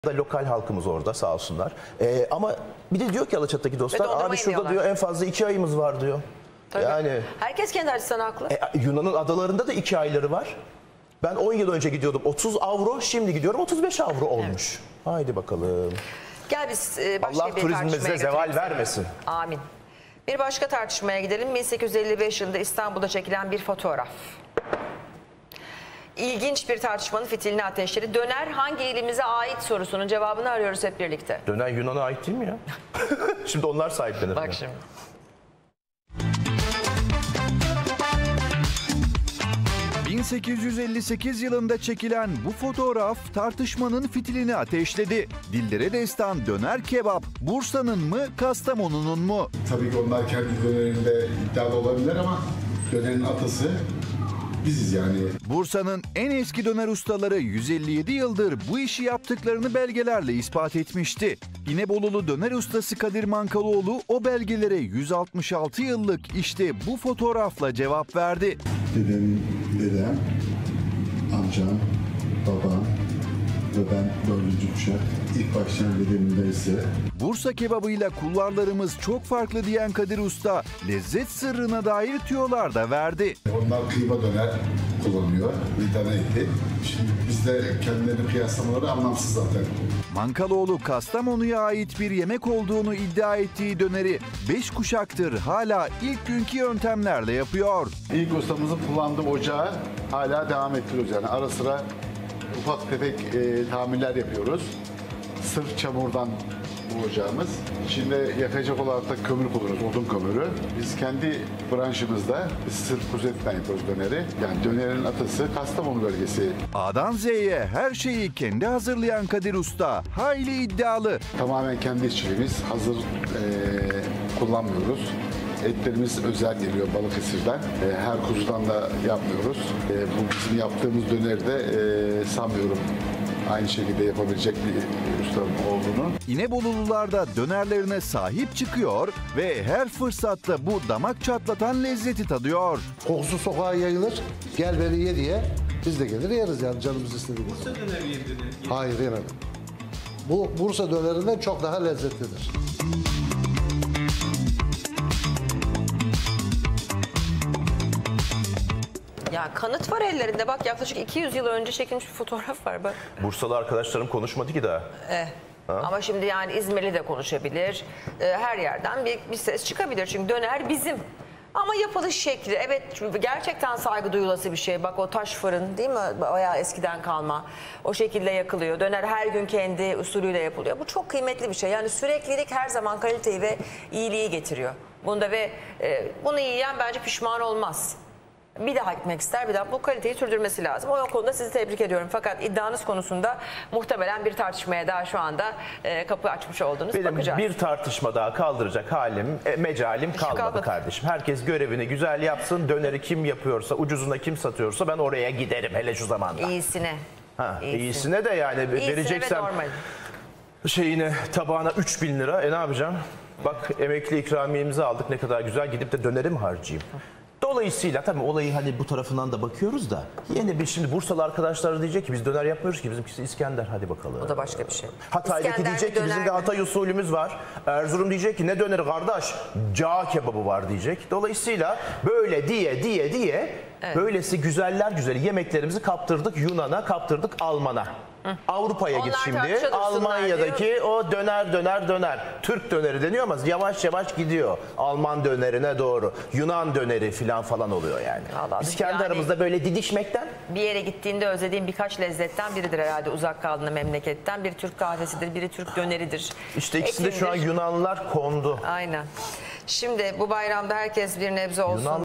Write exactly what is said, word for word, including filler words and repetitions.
da lokal halkımız orada sağ olsunlar. Ee, ama bir de diyor ki Alaçatı'daki dostlar, abi şurada diyor en fazla iki ayımız var diyor. Tabii. Yani herkes kendi açısından haklı. E, Yunan'ın adalarında da iki ayları var. Ben on yıl önce gidiyordum otuz avro, şimdi gidiyorum otuz beş avro olmuş. Evet. Haydi bakalım. Gel biz e, başka Allah bir turizmimize zeval vermesin. Amin. Bir başka tartışmaya gidelim. bin sekiz yüz elli beş yılında İstanbul'da çekilen bir fotoğraf. İlginç bir tartışmanın fitilini ateşleri. Döner hangi ilimize ait sorusunun cevabını arıyoruz hep birlikte. Döner Yunan'a ait değil mi ya? Şimdi onlar sahiplenir. Bak şimdi. bin sekiz yüz elli sekiz yılında çekilen bu fotoğraf tartışmanın fitilini ateşledi. Dillere destan döner kebap Bursa'nın mı Kastamonu'nun mu? Tabii ki onlar kendi dönerinde iddialı olabilir ama dönerin atası biziz yani. Bursa'nın en eski döner ustaları yüz elli yedi yıldır bu işi yaptıklarını belgelerle ispat etmişti. İnebolulu döner ustası Kadir Mankalıoğlu o belgelere yüz altmış altı yıllık işte bu fotoğrafla cevap verdi. Dedem, dedem, amcam, babam ve ben dördüncü kuşak. İlk başlayan dedeminde ise... Bursa kebabıyla kulvarlarımız çok farklı diyen Kadir Usta, lezzet sırrına dair tüyolar da verdi. Onlar kıyma döner kullanıyor, vidana eti. Şimdi bizde kendilerini kıyaslamaları anlamsız zaten. Mankaloğlu Kastamonu'ya ait bir yemek olduğunu iddia ettiği döneri beş kuşaktır hala ilk günkü yöntemlerle yapıyor. İlk ustamızın kullandığı ocağı hala devam ettiriyoruz. Yani ara sıra ufak tefek e, tamirler yapıyoruz. Sırf çamurdan bu ocağımız. İçinde yakacak olarak da kömür kullanıyoruz, odun kömürü. Biz kendi branşımızda biz sırf kuzu etinden yapıyoruz döneri. Yani dönerin atası Kastamonu bölgesi. A'dan Z'ye her şeyi kendi hazırlayan Kadir Usta hayli iddialı. Tamamen kendi işçiliğimiz, hazır e, kullanmıyoruz. Etlerimiz özel geliyor Balıkesir'den. E, her kuzudan da yapmıyoruz. E, bu bizim yaptığımız döneri de e, sanmıyorum aynı şekilde yapabilecek bir ustanın olduğunu. İnebolulular da dönerlerine sahip çıkıyor ve her fırsatta bu damak çatlatan lezzeti tadıyor. Kokusu sokağa yayılır, gel beni ye diye biz de gelir yeriz yani canımız istediği gibi. Bursa döneri yediniz. Hayır yemedim. Bu Bursa dönerinden çok daha lezzetlidir. Ya kanıt var ellerinde. Bak yaklaşık iki yüz yıl önce çekilmiş bir fotoğraf var bak. Bursalı arkadaşlarım konuşmadı ki daha. Eh. Ama şimdi yani İzmirli de konuşabilir. Ee, her yerden bir, bir ses çıkabilir. Çünkü döner bizim. Ama yapılış şekli, evet gerçekten saygı duyulası bir şey. Bak o taş fırın değil mi? Bayağı eskiden kalma. O şekilde yakılıyor. Döner her gün kendi usulüyle yapılıyor. Bu çok kıymetli bir şey. Yani süreklilik her zaman kaliteyi ve iyiliği getiriyor. Bunda ve e, bunu yiyen bence pişman olmaz. Bir daha gitmek ister, bir daha bu kaliteyi sürdürmesi lazım. O konuda sizi tebrik ediyorum. Fakat iddianız konusunda muhtemelen bir tartışmaya daha şu anda e, kapı açmış oldunuz. Benim bakacağız. bir tartışma daha kaldıracak halim, e, mecalim kalmadı, kalmadı kardeşim. Herkes görevini güzel yapsın. Döneri kim yapıyorsa, ucuzuna kim satıyorsa ben oraya giderim hele şu zamanda. İyisine. Ha, İyisine. iyisine de yani İyisine vereceksem şeyine tabağına üç bin lira e ne yapacağım? Bak emekli ikramiyemizi aldık, ne kadar güzel, gidip de döneri mi harcayayım? Dolayısıyla tabii olayı hani bu tarafından da bakıyoruz da yine bir şimdi Bursalı arkadaşlar diyecek ki biz döner yapmıyoruz ki bizimkisi İskender, hadi bakalım. O da başka bir şey. Hatay'daki İskender diyecek ki bizim de Hatay usulümüz var. Erzurum diyecek ki ne döneri kardeş, cağ kebabı var diyecek. Dolayısıyla böyle diye diye diye evet. Böylesi güzeller güzeli yemeklerimizi kaptırdık Yunan'a, kaptırdık Alman'a. Avrupa'ya git şimdi. Almanya'daki diyor. O döner döner döner. Türk döneri deniyor ama yavaş yavaş gidiyor. Alman dönerine doğru. Yunan döneri falan falan oluyor yani. Vallahi biz kendi yani, aramızda böyle didişmekten. Bir yere gittiğinde özlediğim birkaç lezzetten biridir herhalde uzak kaldığında memleketten. Biri Türk kahvesidir, biri Türk döneridir. İşte ikisinde şu an Yunanlılar kondu. Aynen. Şimdi bu bayramda herkes bir nebze olsun. Yunan